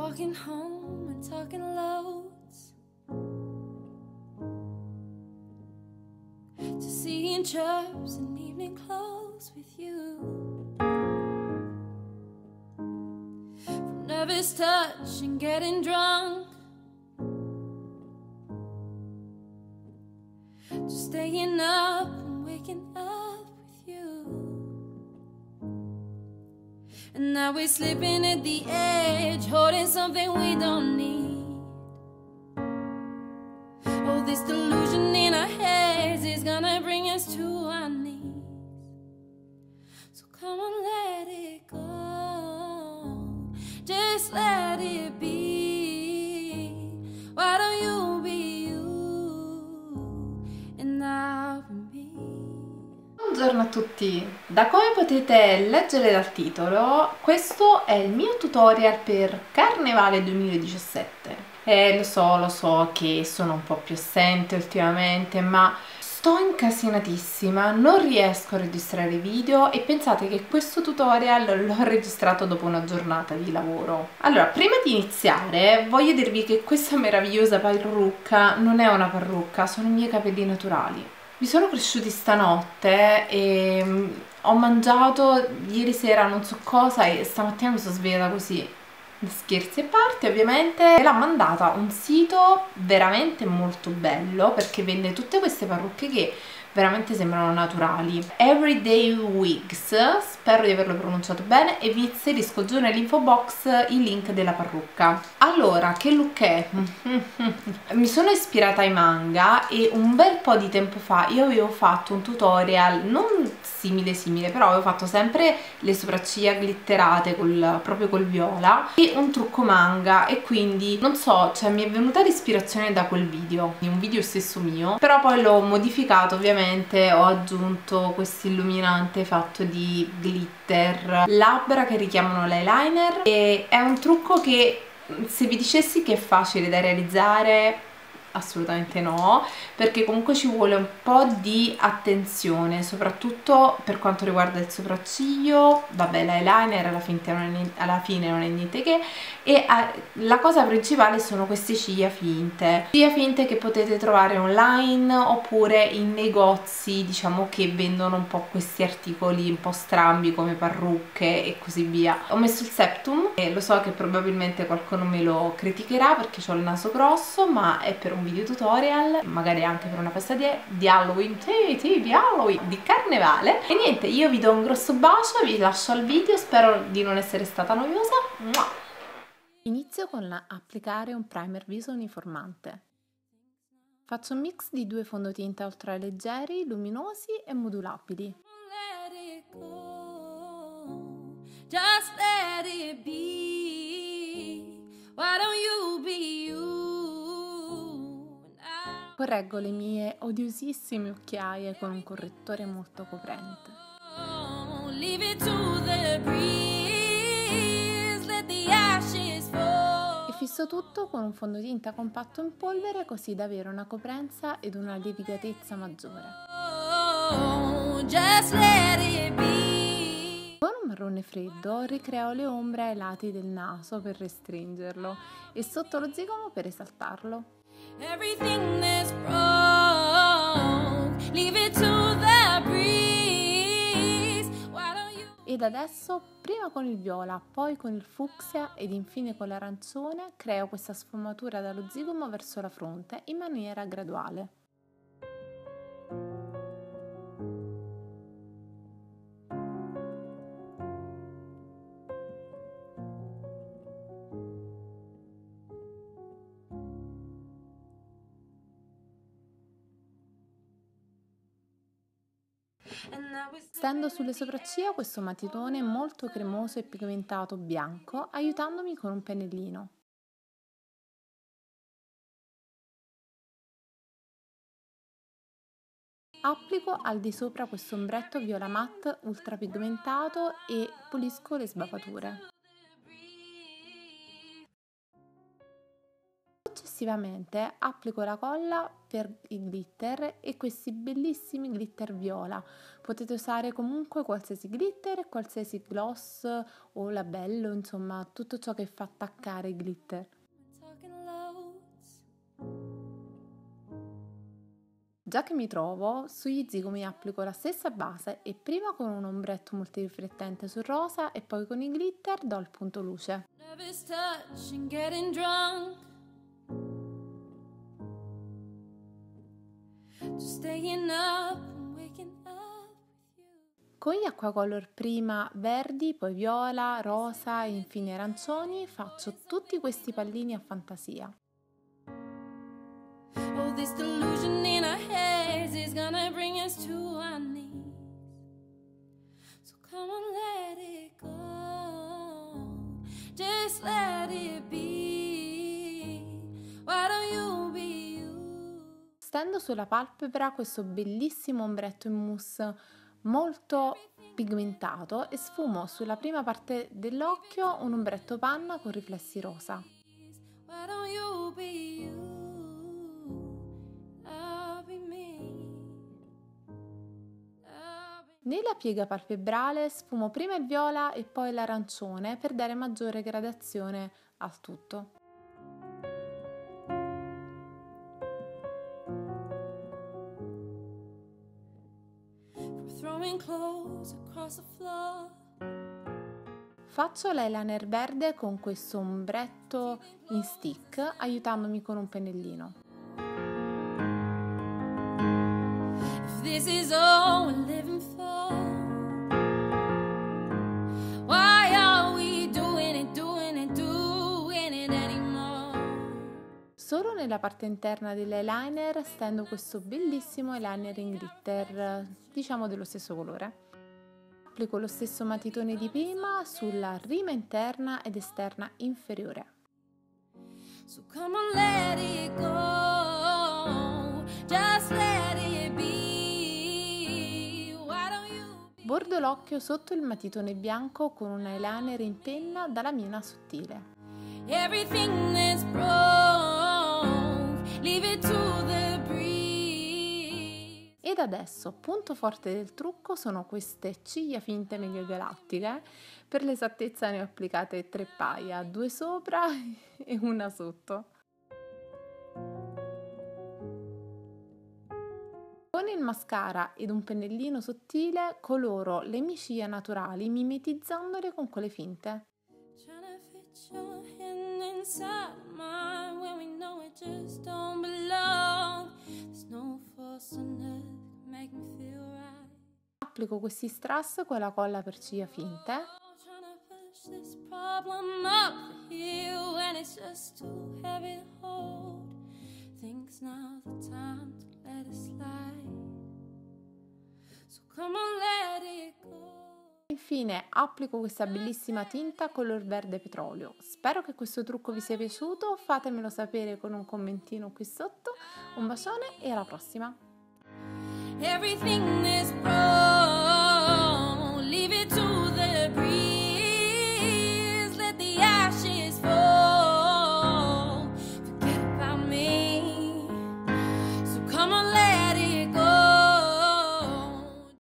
Walking home and talking loads, to seeing chirps in evening clothes with you, from nervous touch and getting drunk, to staying up and waking up with you. And now we're slipping at the edge, holding something we don't need. Oh, this delusion in our heads is gonna bring us to our knees. So come on, let it go, just let it be. Why don't you be you and I'll be me? Buongiorno a tutti! Da come potete leggere dal titolo, questo è il mio tutorial per Carnevale 2017. Lo so che sono un po' più assente ultimamente, ma sto incasinatissima, non riesco a registrare video e pensate che questo tutorial l'ho registrato dopo una giornata di lavoro. Allora, prima di iniziare voglio dirvi che questa meravigliosa parrucca non è una parrucca, sono i miei capelli naturali. Mi sono cresciuti stanotte e ho mangiato ieri sera non so cosa e stamattina mi sono svegliata così. Scherzi a parte, ovviamente. Me l'ha mandata un sito veramente molto bello perché vende tutte queste parrucche che veramente sembrano naturali. Everyday Wigs, spero di averlo pronunciato bene, e vi inserisco giù nell'info box il link della parrucca. Allora, che look è? Mi sono ispirata ai manga e un bel po' di tempo fa io avevo fatto un tutorial non simile, però avevo fatto sempre le sopracciglia glitterate proprio col viola e un trucco manga, e quindi non so, cioè mi è venuta l'ispirazione da quel video, di un video stesso mio, però poi l'ho modificato ovviamente. Ho aggiunto questo illuminante fatto di glitter, labbra che richiamano l'eyeliner, e è un trucco che, se vi dicessi che è facile da realizzare, assolutamente no, perché comunque ci vuole un po' di attenzione, soprattutto per quanto riguarda il sopracciglio. Vabbè, l'eyeliner alla fine non è niente che, e la cosa principale sono queste ciglia finte che potete trovare online oppure in negozi, diciamo, che vendono un po' questi articoli un po' strambi come parrucche e così via. Ho messo il septum e lo so che probabilmente qualcuno me lo criticherà perché ho il naso grosso, ma è per un video tutorial, magari anche per una festa di Halloween, di Halloween, di Carnevale. E niente, io vi do un grosso bacio, vi lascio al video, spero di non essere stata noiosa. Inizio con applicare un primer viso uniformante. Faccio un mix di due fondotinta ultraleggeri, luminosi e modulabili. Let it go, just let it be. Why don't you be you and I... Correggo le mie odiosissime occhiaie con un correttore molto coprente. Leave it to the breeze, let the ashes fall. E fisso tutto con un fondotinta compatto in polvere, così da avere una coprenza ed una levigatezza maggiore. Just let it be. Con un marrone freddo ricreo le ombre ai lati del naso per restringerlo e sotto lo zigomo per esaltarlo. Everything that's wrong, leave it to the breeze. Why don't you... Ed adesso, prima con il viola, poi con il fucsia ed infine con l'arancione, creo questa sfumatura dallo zigomo verso la fronte in maniera graduale. Stendo sulle sopracciglia questo matitone molto cremoso e pigmentato bianco, aiutandomi con un pennellino. Applico al di sopra questo ombretto viola matte ultra pigmentato e pulisco le sbavature. successivamente applico la colla per il glitter e questi bellissimi glitter viola. Potete usare comunque qualsiasi glitter, qualsiasi gloss o labello, insomma tutto ciò che fa attaccare i glitter. Già che mi trovo, sugli zigomi applico la stessa base e prima con un ombretto multiriflettente sul rosa e poi con i glitter do il punto luce. Con gli acquacolor prima verdi, poi viola, rosa e infine arancioni faccio tutti questi pallini a fantasia. Oh, this delusion in our heads is gonna bring us to our knees. So come on, let it go. Just let it be. Why don't you be you? Stendo sulla palpebra questo bellissimo ombretto in mousse molto pigmentato e sfumo sulla prima parte dell'occhio un ombretto panna con riflessi rosa. Why don't you be you? Nella piega palpebrale sfumo prima il viola e poi l'arancione per dare maggiore gradazione al tutto. Faccio l'eyeliner verde con questo ombretto in stick aiutandomi con un pennellino. This is all we're living for. Why are we doing it anymore? Solo nella parte interna dell'eyeliner stendo questo bellissimo eyeliner in glitter, diciamo dello stesso colore. Applico lo stesso matitone di prima sulla rima interna ed esterna inferiore. So come on, let it go. Just let it be. Bordo l'occhio sotto il matitone bianco con un eyeliner in penna dalla mina sottile. Everything that's broke, leave it to the breeze. Ed adesso, punto forte del trucco sono queste ciglia finte mega galattiche. Per l'esattezza ne ho applicate 3 paia, 2 sopra e una sotto. Con il mascara ed un pennellino sottile coloro le mie ciglia naturali mimetizzandole con quelle finte. Applico questi strass con la colla per ciglia finte. Infine applico questa bellissima tinta color verde petrolio. Spero che questo trucco vi sia piaciuto, fatemelo sapere con un commentino qui sotto. Un bacione e alla prossima! Everything is broken.